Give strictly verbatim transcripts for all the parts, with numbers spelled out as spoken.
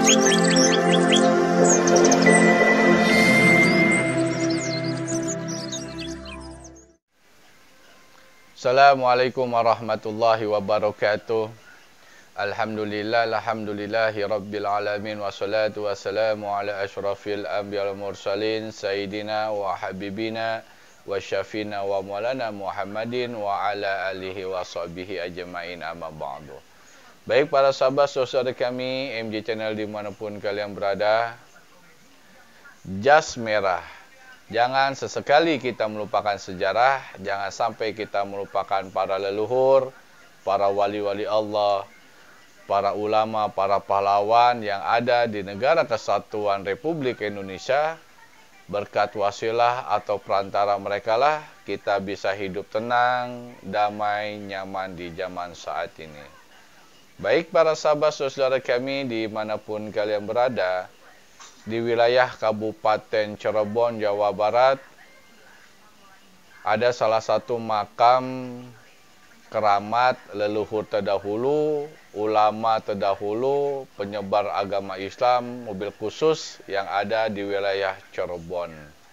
Assalamualaikum warahmatullahi wabarakatuh. Alhamdulillah, alhamdulillahi rabbil alamin, wassalatu wassalamu ala asyrafil anbiya wal mursalin, sayyidina wa habibina wa syafina wa maulana Muhammadin wa ala alihi wa sahbihi ajma'in, amma ba'du. Baik para sahabat saudara kami M J Channel dimanapun kalian berada, jas merah. Jangan sesekali kita melupakan sejarah, jangan sampai kita melupakan para leluhur, para wali-wali Allah, para ulama, para pahlawan yang ada di negara kesatuan Republik Indonesia. Berkat wasilah atau perantara mereka lah kita bisa hidup tenang, damai, nyaman di zaman saat ini. Baik para sahabat saudara kami dimanapun kalian berada, di wilayah Kabupaten Cirebon, Jawa Barat, ada salah satu makam keramat leluhur terdahulu, ulama terdahulu, penyebar agama Islam, mobil khusus yang ada di wilayah Cirebon.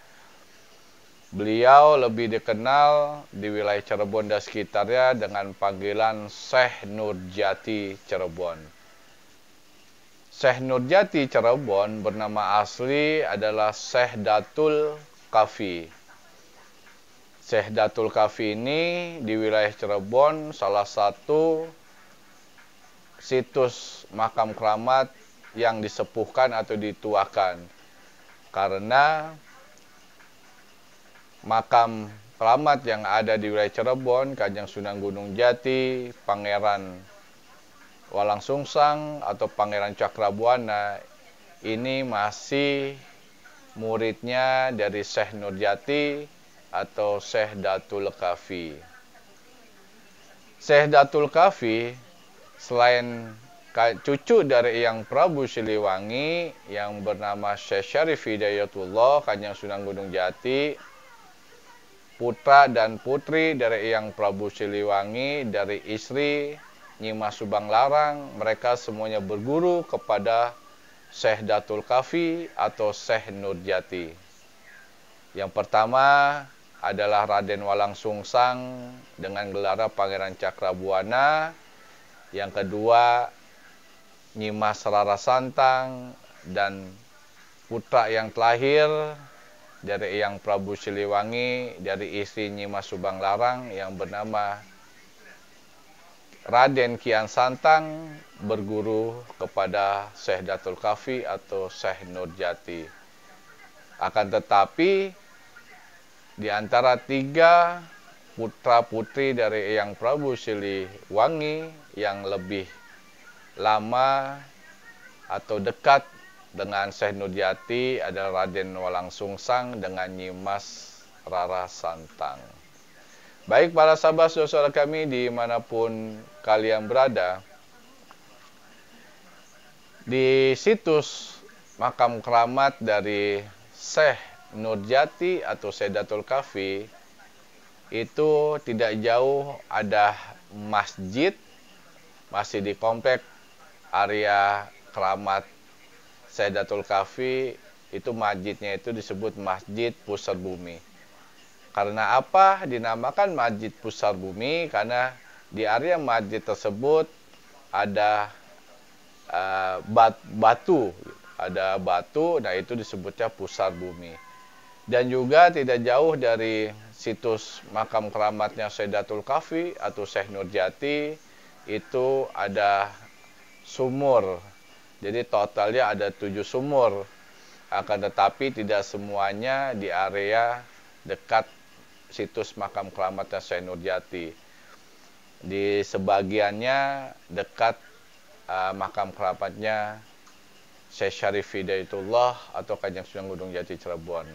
Beliau lebih dikenal di wilayah Cirebon dan sekitarnya dengan panggilan Syekh Nurjati Cirebon. Syekh Nurjati Cirebon bernama asli adalah Syekh Datul Kafi. Syekh Datul Kafi ini di wilayah Cirebon salah satu situs makam keramat yang disepuhkan atau dituakan. Karena makam keramat yang ada di wilayah Cirebon, Kanjeng Sunan Gunung Jati, Pangeran Walangsungsang atau Pangeran Cakrabuana ini masih muridnya dari Syekh Nurjati atau Syekh Datul Kafi. Syekh Datul Kafi selain cucu dari Eyang Prabu Siliwangi yang bernama Syekh Syarif Hidayatullah Kanjeng Sunan Gunung Jati, putra dan putri dari Eyang Prabu Siliwangi dari istri Nyimas Subang Larang, mereka semuanya berguru kepada Syekh Datul Kafi atau Syekh Nurjati. Yang pertama adalah Raden Walangsungsang dengan gelar Pangeran Cakrabuana. Yang kedua Nyimas Rara Santang dan putra yang terakhir dari Eyang Prabu Siliwangi dari istri Nyimas Subang Larang yang bernama Raden Kian Santang berguru kepada Syekh Datul Kafi atau Syekh Nurjati. Akan tetapi di antara tiga putra-putri dari Eyang Prabu Siliwangi yang lebih lama atau dekat dengan Syekh Nurjati adalah Raden Walangsungsang dengan Nyimas Rara Santang. Baik para sahabat saudara kami dimanapun kalian berada, di situs makam keramat dari Syekh Nurjati atau Syekh Datul Kafi itu tidak jauh ada masjid, masih di komplek area keramat Syekh Datul Kafi. Itu masjidnya itu disebut Masjid Pusar Bumi. Karena apa dinamakan Masjid Pusar Bumi? Karena di area masjid tersebut ada uh, bat, batu, ada batu, nah itu disebutnya Pusar Bumi. Dan juga tidak jauh dari situs makam keramatnya Syekh Datul Kafi atau Syekh Nurjati itu ada sumur. Jadi totalnya ada tujuh sumur. Akan tetapi tidak semuanya di area dekat situs makam keramatnya Syekh Nurjati. Di sebagiannya dekat uh, makam keramatnya Syekh Syarif Hidayatullah atau Kanjeng Sunan Gunung Jati Cirebon.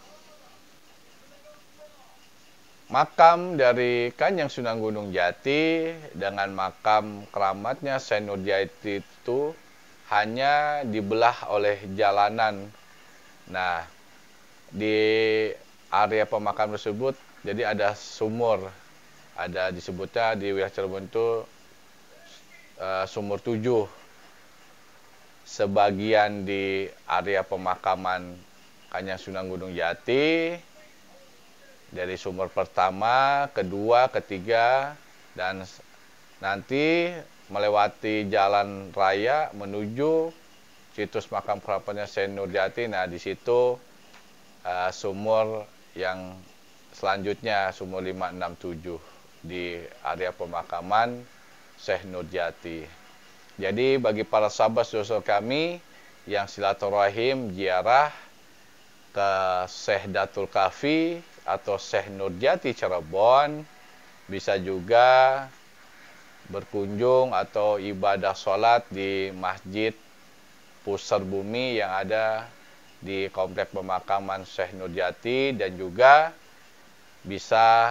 Makam dari Kanjeng Sunan Gunung Jati dengan makam keramatnya Syekh Nurjati itu hanya dibelah oleh jalanan. Nah, di area pemakam tersebut jadi ada sumur, ada disebutnya di wilayah Cirebon itu uh, sumur tujuh. sebagian di area pemakaman Kanjeng Sunan Gunung Jati, dari sumur pertama, kedua, ketiga, dan nanti melewati jalan raya menuju situs makam keramatnya Syekh Nurjati. Nah, di situ uh, sumur yang selanjutnya, sumur lima enam tujuh di area pemakaman Syekh Nurjati. Jadi bagi para sahabat saudara kami yang silaturahim ziarah ke Syekh Datul Kahfi atau Syekh Nurjati Cirebon, bisa juga berkunjung atau ibadah sholat di Masjid Pusar Bumi yang ada di komplek pemakaman Syekh Nurjati, dan juga bisa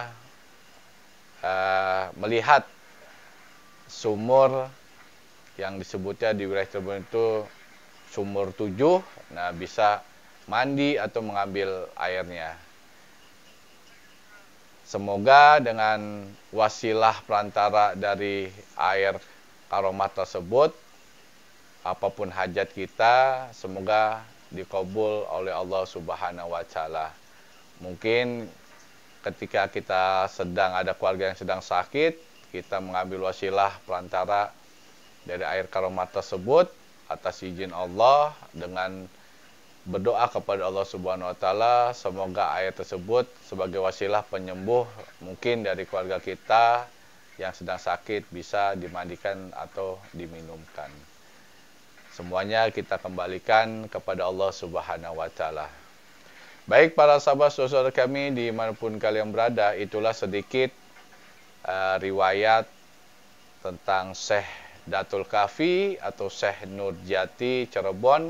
uh, melihat sumur yang disebutnya di wilayah Cirebon itu sumur tujuh. Nah, bisa mandi atau mengambil airnya. Semoga dengan wasilah perantara dari air karomat tersebut, apapun hajat kita, semoga dikabul oleh Allah Subhanahu wa Ta'ala. Mungkin ketika kita sedang ada keluarga yang sedang sakit, kita mengambil wasilah perantara dari air karomat tersebut atas izin Allah dengan berdoa kepada Allah Subhanahu wa Ta'ala, semoga air tersebut sebagai wasilah penyembuh mungkin dari keluarga kita yang sedang sakit bisa dimandikan atau diminumkan. Semuanya kita kembalikan kepada Allah Subhanahu wa Ta'ala. Baik para sahabat saudara kami dimanapun kalian berada, itulah sedikit uh, riwayat tentang Syekh Datul Kahfi atau Syekh Nurjati Cirebon.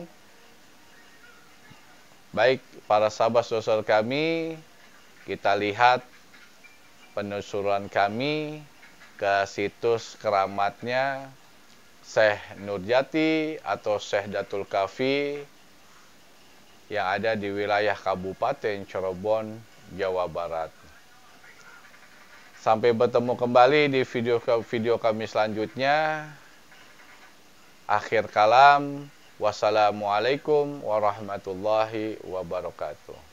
Baik para sahabat saudara kami, kita lihat penelusuran kami ke situs keramatnya Syekh Nurjati atau Syekh Datul Kahfi yang ada di wilayah Kabupaten Cirebon, Jawa Barat. Sampai bertemu kembali di video-video kami selanjutnya. Akhir kalam, wassalamualaikum warahmatullahi wabarakatuh.